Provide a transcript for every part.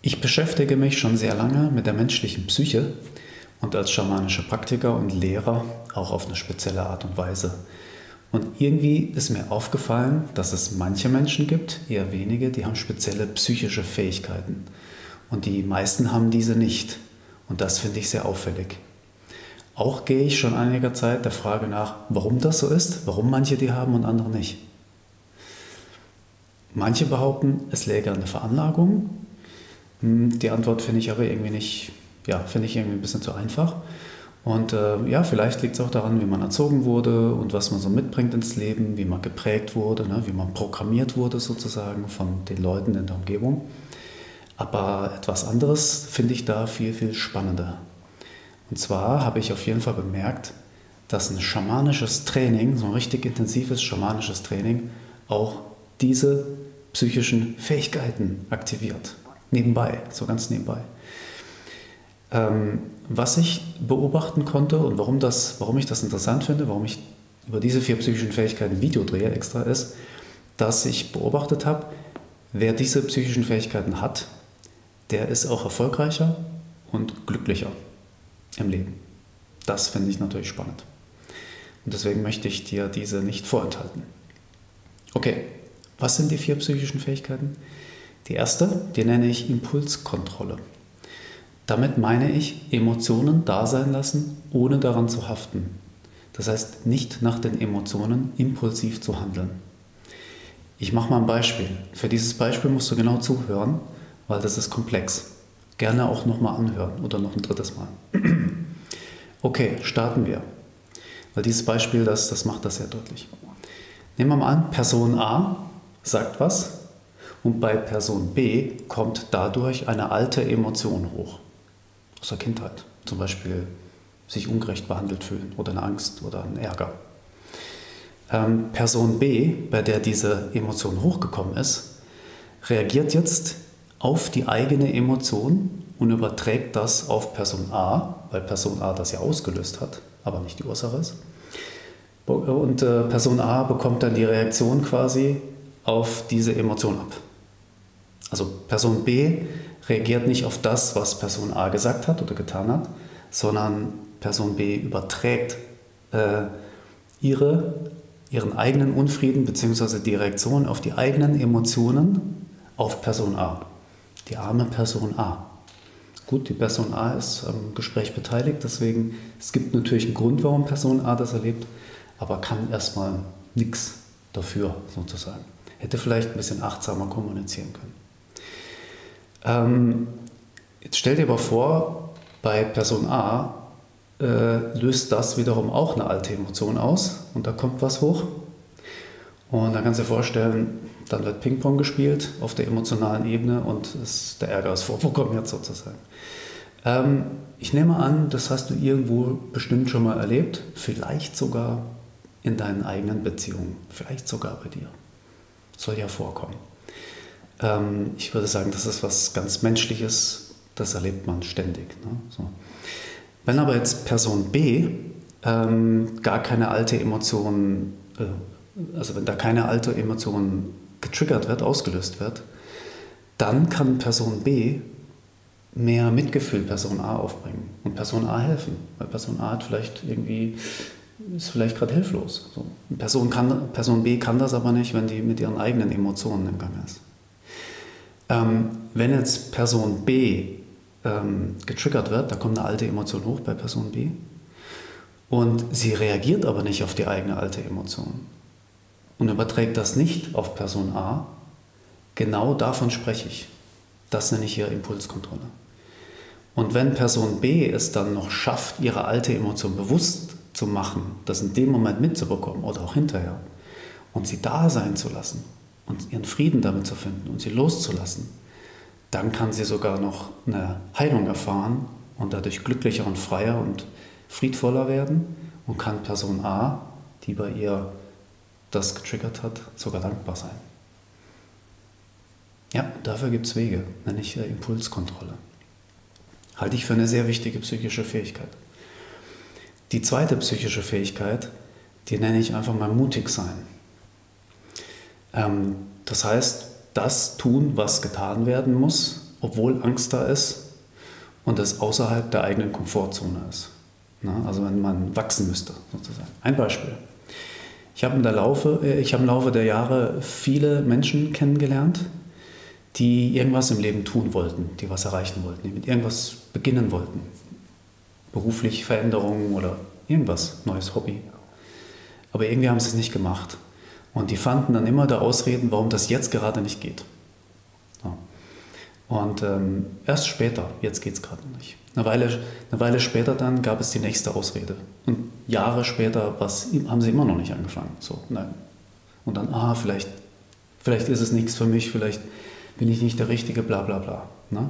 Ich beschäftige mich schon sehr lange mit der menschlichen Psyche und als schamanischer Praktiker und Lehrer auch auf eine spezielle Art und Weise. Und irgendwie ist mir aufgefallen, dass es manche Menschen gibt, eher wenige, die haben spezielle psychische Fähigkeiten. Und die meisten haben diese nicht. Und das finde ich sehr auffällig. Auch gehe ich schon einiger Zeit der Frage nach, warum das so ist, warum manche die haben und andere nicht. Manche behaupten, es läge an der Veranlagung. Die Antwort finde ich aber irgendwie nicht, finde ich irgendwie ein bisschen zu einfach. Und vielleicht liegt es auch daran, wie man erzogen wurde und was man so mitbringt ins Leben, wie man geprägt wurde, ne, wie man programmiert wurde sozusagen von den Leuten in der Umgebung. Aber etwas anderes finde ich da viel, viel spannender. Und zwar habe ich auf jeden Fall bemerkt, dass ein schamanisches Training, so ein richtig intensives schamanisches Training, auch diese psychischen Fähigkeiten aktiviert. Nebenbei, so ganz nebenbei. Was ich beobachten konnte und warum ich das interessant finde, warum ich über diese 4 psychischen Fähigkeiten ein Video drehe extra, ist, dass ich beobachtet habe, wer diese psychischen Fähigkeiten hat, der ist auch erfolgreicher und glücklicher im Leben. Das finde ich natürlich spannend. Und deswegen möchte ich dir diese nicht vorenthalten. Okay, was sind die 4 psychischen Fähigkeiten? Die erste, die nenne ich Impulskontrolle. Damit meine ich, Emotionen da sein lassen, ohne daran zu haften. Das heißt, nicht nach den Emotionen impulsiv zu handeln. Ich mache mal ein Beispiel. Für dieses Beispiel musst du genau zuhören, weil das ist komplex. Gerne auch nochmal anhören oder noch ein drittes Mal. Okay, starten wir. Weil dieses Beispiel, das macht das sehr deutlich. Nehmen wir mal an, Person A sagt was und bei Person B kommt dadurch eine alte Emotion hoch. Aus der Kindheit. Zum Beispiel sich ungerecht behandelt fühlen oder eine Angst oder ein Ärger. Person B, bei der diese Emotion hochgekommen ist, reagiert jetzt auf die eigene Emotion und überträgt das auf Person A, weil Person A das ja ausgelöst hat, aber nicht die Ursache ist. Und Person A bekommt dann die Reaktion quasi auf diese Emotion ab. Also Person B reagiert nicht auf das, was Person A gesagt hat oder getan hat, sondern Person B überträgt ihren eigenen Unfrieden bzw. die Reaktion auf die eigenen Emotionen auf Person A. Die arme Person A. Gut, die Person A ist am Gespräch beteiligt, deswegen es gibt natürlich einen Grund, warum Person A das erlebt, aber kann erstmal nichts dafür sozusagen. Hätte vielleicht ein bisschen achtsamer kommunizieren können. Jetzt stell dir aber vor, bei Person A löst das wiederum auch eine alte Emotion aus und da kommt was hoch. Und dann kannst du dir vorstellen, dann wird Ping-Pong gespielt auf der emotionalen Ebene und der Ärger ist vorprogrammiert sozusagen. Ich nehme an, das hast du irgendwo bestimmt schon mal erlebt, vielleicht sogar in deinen eigenen Beziehungen, vielleicht sogar bei dir. Soll ja vorkommen. Ich würde sagen, das ist was ganz Menschliches, das erlebt man ständig. Ne? So. Wenn aber jetzt Person B gar keine alte Emotion, also wenn da keine alte Emotion getriggert wird, ausgelöst wird, dann kann Person B mehr Mitgefühl Person A aufbringen und Person A helfen. Weil Person A hat ist vielleicht gerade hilflos. So. Person B kann das aber nicht, wenn die mit ihren eigenen Emotionen im Gang ist. Wenn jetzt Person B getriggert wird, da kommt eine alte Emotion hoch bei Person B und sie reagiert aber nicht auf die eigene alte Emotion und überträgt das nicht auf Person A, genau davon spreche ich. Das nenne ich hier Impulskontrolle. Und wenn Person B es dann noch schafft, ihre alte Emotion bewusst zu machen, das in dem Moment mitzubekommen oder auch hinterher und sie da sein zu lassen und ihren Frieden damit zu finden und sie loszulassen, dann kann sie sogar noch eine Heilung erfahren und dadurch glücklicher und freier und friedvoller werden und kann Person A, die bei ihr das getriggert hat, sogar dankbar sein. Ja, dafür gibt es Wege, nenne ich Impulskontrolle. Halte ich für eine sehr wichtige psychische Fähigkeit. Die zweite psychische Fähigkeit, die nenne ich einfach mal mutig sein. Das heißt, das tun, was getan werden muss, obwohl Angst da ist und es außerhalb der eigenen Komfortzone ist. Also wenn man wachsen müsste, sozusagen. Ein Beispiel. Ich habe im Laufe der Jahre viele Menschen kennengelernt, die irgendwas im Leben tun wollten, die was erreichen wollten, die mit irgendwas beginnen wollten. Beruflich Veränderungen oder irgendwas, neues Hobby. Aber irgendwie haben sie es nicht gemacht. Und die fanden dann immer da Ausreden, warum das jetzt gerade nicht geht. So. Und erst später, jetzt geht es gerade noch nicht. Eine Weile später dann gab es die nächste Ausrede. Und Jahre später haben sie immer noch nicht angefangen. So, nein. Und dann, vielleicht ist es nichts für mich, vielleicht bin ich nicht der Richtige, bla bla bla. Ne?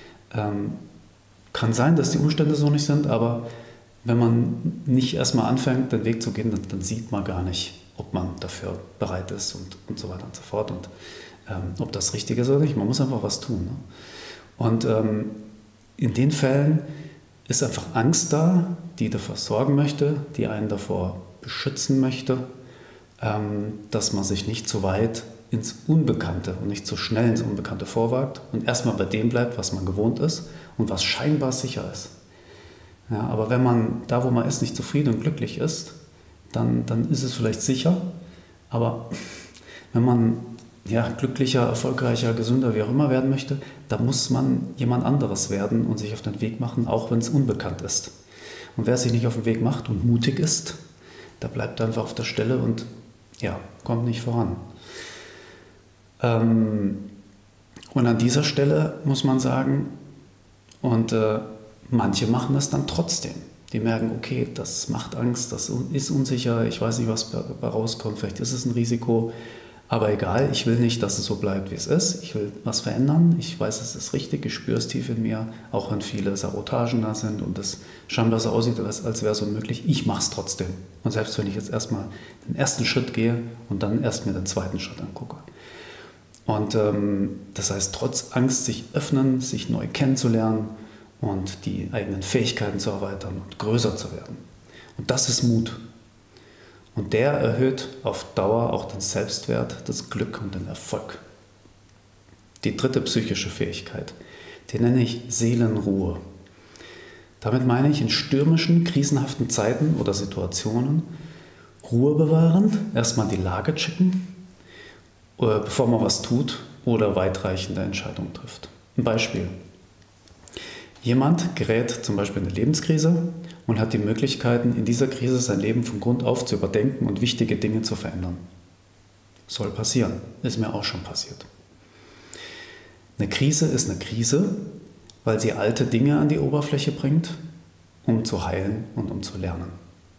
Kann sein, dass die Umstände so nicht sind, aber wenn man nicht erstmal anfängt, den Weg zu gehen, dann sieht man gar nicht, ob man dafür bereit ist und so weiter und so fort. Und ob das richtig ist oder nicht. Man muss einfach was tun. Ne? Und in den Fällen ist einfach Angst da, die dafür sorgen möchte, die einen davor beschützen möchte, dass man sich nicht zu weit ins Unbekannte und nicht zu schnell ins Unbekannte vorwagt und erstmal bei dem bleibt, was man gewohnt ist und was scheinbar sicher ist. Ja, aber wenn man da, wo man ist, nicht zufrieden und glücklich ist, dann ist es vielleicht sicher, aber wenn man glücklicher, erfolgreicher, gesünder, wie auch immer werden möchte, da muss man jemand anderes werden und sich auf den Weg machen, auch wenn es unbekannt ist. Und wer sich nicht auf den Weg macht und mutig ist, der bleibt einfach auf der Stelle und kommt nicht voran. Und an dieser Stelle muss man sagen, und manche machen das dann trotzdem. Die merken, okay, das macht Angst, das ist unsicher, ich weiß nicht, was dabei rauskommt, vielleicht ist es ein Risiko, aber egal, ich will nicht, dass es so bleibt, wie es ist. Ich will was verändern, ich weiß, es ist richtig, ich spüre es tief in mir, auch wenn viele Sabotagen da sind und es scheinbar so aussieht, als wäre es unmöglich, ich mache es trotzdem. Und selbst wenn ich jetzt erstmal den ersten Schritt gehe und dann erst mir den zweiten Schritt angucke. Und das heißt, trotz Angst sich öffnen, sich neu kennenzulernen und die eigenen Fähigkeiten zu erweitern und größer zu werden. Und das ist Mut. Und der erhöht auf Dauer auch den Selbstwert, das Glück und den Erfolg. Die dritte psychische Fähigkeit, die nenne ich Seelenruhe. Damit meine ich in stürmischen, krisenhaften Zeiten oder Situationen Ruhe bewahren, erstmal die Lage checken, bevor man was tut oder weitreichende Entscheidungen trifft. Ein Beispiel. Jemand gerät zum Beispiel in eine Lebenskrise und hat die Möglichkeiten, in dieser Krise sein Leben von Grund auf zu überdenken und wichtige Dinge zu verändern. Soll passieren, ist mir auch schon passiert. Eine Krise ist eine Krise, weil sie alte Dinge an die Oberfläche bringt, um zu heilen und um zu lernen.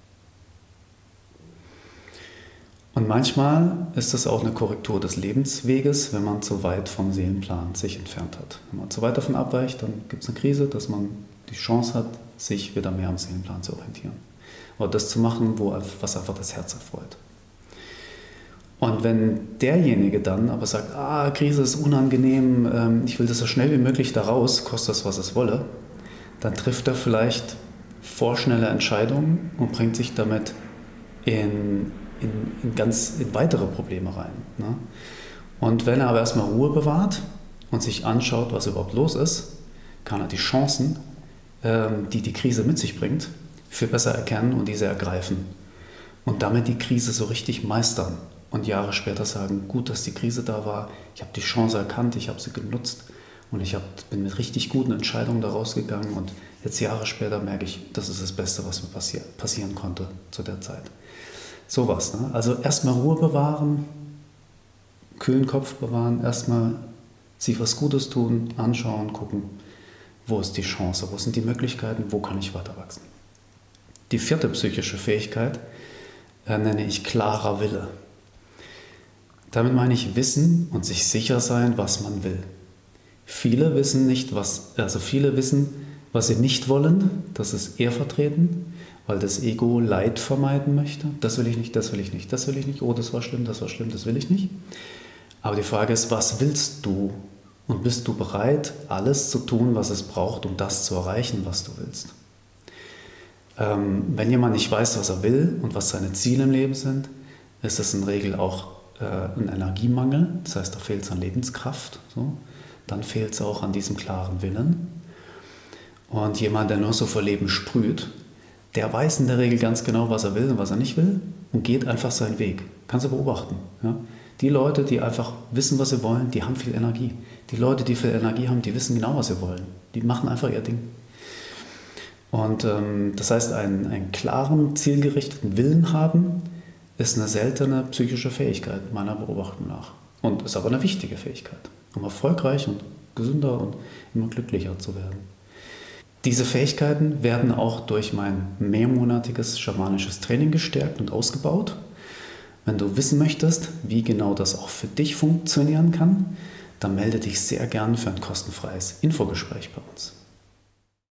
Und manchmal ist es auch eine Korrektur des Lebensweges, wenn man zu weit vom Seelenplan sich entfernt hat. Wenn man zu weit davon abweicht, dann gibt es eine Krise, dass man die Chance hat, sich wieder mehr am Seelenplan zu orientieren. Oder das zu machen, was einfach das Herz erfreut. Und wenn derjenige dann aber sagt, Krise ist unangenehm, ich will das so schnell wie möglich da raus, kostet es, was es wolle, dann trifft er vielleicht vorschnelle Entscheidungen und bringt sich damit in weitere Probleme rein. Ne? Und wenn er aber erstmal Ruhe bewahrt und sich anschaut, was überhaupt los ist, kann er die Chancen, die die Krise mit sich bringt, viel besser erkennen und diese ergreifen. Und damit die Krise so richtig meistern und Jahre später sagen, gut, dass die Krise da war, ich habe die Chance erkannt, ich habe sie genutzt und bin mit richtig guten Entscheidungen da rausgegangen und jetzt Jahre später merke ich, das ist das Beste, was mir passieren konnte zu der Zeit. Sowas, ne? Also erstmal Ruhe bewahren, kühlen Kopf bewahren, erstmal sich was Gutes tun, anschauen, gucken, wo ist die Chance, wo sind die Möglichkeiten, wo kann ich weiter wachsen. Die vierte psychische Fähigkeit nenne ich klarer Wille. Damit meine ich Wissen und sich sicher sein, was man will. Viele wissen, was sie nicht wollen, das ist eher vertreten, weil das Ego Leid vermeiden möchte. Das will ich nicht, das will ich nicht, das will ich nicht. Oh, das war schlimm, das will ich nicht. Aber die Frage ist, was willst du? Und bist du bereit, alles zu tun, was es braucht, um das zu erreichen, was du willst? Wenn jemand nicht weiß, was er will und was seine Ziele im Leben sind, ist es in der Regel auch ein Energiemangel. Das heißt, da fehlt es an Lebenskraft. So. dann fehlt es auch an diesem klaren Willen. Und jemand, der nur so vor Leben sprüht, der weiß in der Regel ganz genau, was er will und was er nicht will und geht einfach seinen Weg. Kannst du beobachten. Ja? Die Leute, die einfach wissen, was sie wollen, die haben viel Energie. Die Leute, die viel Energie haben, die wissen genau, was sie wollen. Die machen einfach ihr Ding. Und das heißt, einen klaren, zielgerichteten Willen haben, ist eine seltene psychische Fähigkeit, meiner Beobachtung nach. Und ist aber eine wichtige Fähigkeit, um erfolgreich und gesünder und immer glücklicher zu werden. Diese Fähigkeiten werden auch durch mein mehrmonatiges schamanisches Training gestärkt und ausgebaut. Wenn du wissen möchtest, wie genau das auch für dich funktionieren kann, dann melde dich sehr gern für ein kostenfreies Infogespräch bei uns.